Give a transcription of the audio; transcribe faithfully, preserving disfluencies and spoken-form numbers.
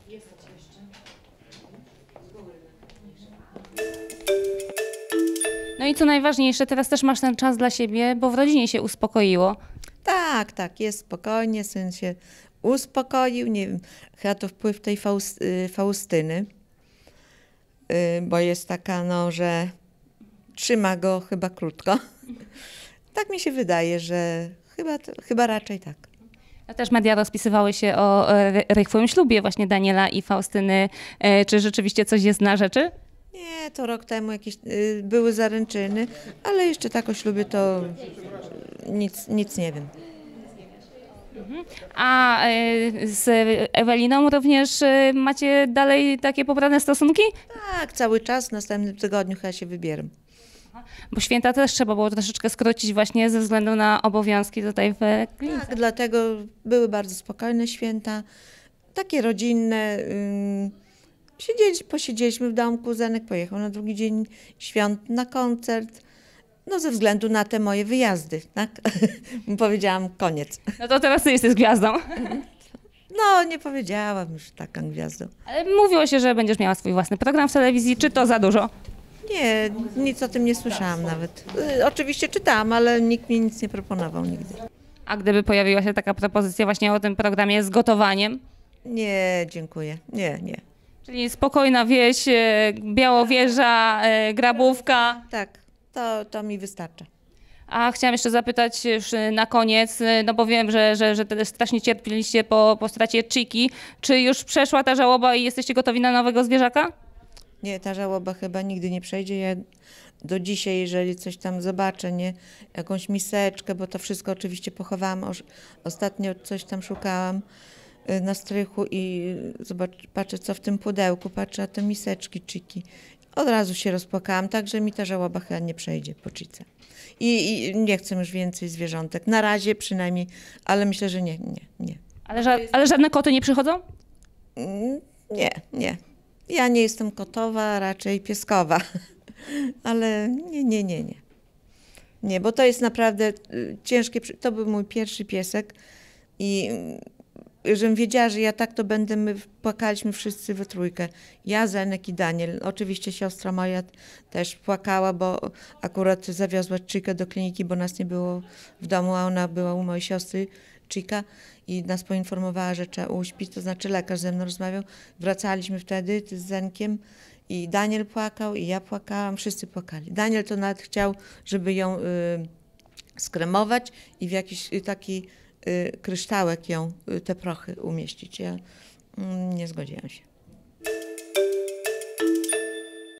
No i co najważniejsze, teraz też masz ten czas dla siebie, bo w rodzinie się uspokoiło. Tak, tak, jest spokojnie, syn się uspokoił, nie wiem, chyba to wpływ tej Faust, y, Faustyny, y, bo jest taka, no, że trzyma go chyba krótko. Tak mi się wydaje, że chyba, to, chyba raczej tak. A też media rozpisywały się o e, rychłym ślubie właśnie Daniela i Faustyny. E, Czy rzeczywiście coś jest na rzeczy? Nie, to rok temu jakieś y, były zaręczyny, ale jeszcze tak o ślubie to nic, nic nie wiem. A e, z Eweliną również e, macie dalej takie poprawne stosunki? Tak, cały czas w następnym tygodniu chyba się wybieram. Bo święta też trzeba było troszeczkę skrócić właśnie ze względu na obowiązki tutaj w klinice. Tak, dlatego były bardzo spokojne święta, takie rodzinne. Ym, siedzieli, posiedzieliśmy w domku, Zenek pojechał na drugi dzień świąt na koncert. No ze względu na te moje wyjazdy, tak? Powiedziałam koniec. No to teraz ty jesteś gwiazdą. No nie powiedziałam już taką gwiazdą. Ale mówiło się, że będziesz miała swój własny program w telewizji. Czy to za dużo? Nie, nic o tym nie słyszałam nawet. Y, oczywiście czytałam, ale nikt mi nic nie proponował nigdy. A gdyby pojawiła się taka propozycja właśnie o tym programie z gotowaniem? Nie, dziękuję. Nie, nie. Czyli spokojna wieś, e, Białowieża, e, Grabówka. Tak, to, to mi wystarcza. A chciałam jeszcze zapytać już na koniec, no bo wiem, że, że, że też strasznie cierpieliście po, po stracie Chiki. Czy już przeszła ta żałoba i jesteście gotowi na nowego zwierzaka? Nie, ta żałoba chyba nigdy nie przejdzie. Ja do dzisiaj, jeżeli coś tam zobaczę, nie, jakąś miseczkę, bo to wszystko oczywiście pochowałam. Oż- Ostatnio coś tam szukałam y, na strychu i zobacz, patrzę, co w tym pudełku, patrzę, a te miseczki Chiki. Od razu się rozpłakałam, tak, że mi ta żałoba chyba nie przejdzie po Chice. I, I nie chcę już więcej zwierzątek. Na razie przynajmniej, ale myślę, że nie, nie, nie. Ale, ża ale żadne koty nie przychodzą? Mm, Nie, nie. Ja nie jestem kotowa, raczej pieskowa. Ale nie, nie, nie, nie. Nie, bo to jest naprawdę y, ciężkie. przy- To był mój pierwszy piesek i y, żebym wiedziała, że ja tak to będę, my płakaliśmy wszyscy we trójkę. Ja, Zenek i Daniel. Oczywiście siostra moja też płakała, bo akurat zawiozła Chikę do kliniki, bo nas nie było w domu, a ona była u mojej siostry Chika i nas poinformowała, że trzeba uśpić, to znaczy lekarz ze mną rozmawiał. Wracaliśmy wtedy z Zenkiem i Daniel płakał i ja płakałam, wszyscy płakali. Daniel to nawet chciał, żeby ją y, skremować i w jakiś y, taki y, kryształek ją, y, te prochy umieścić. Ja mm, nie zgodziłam się.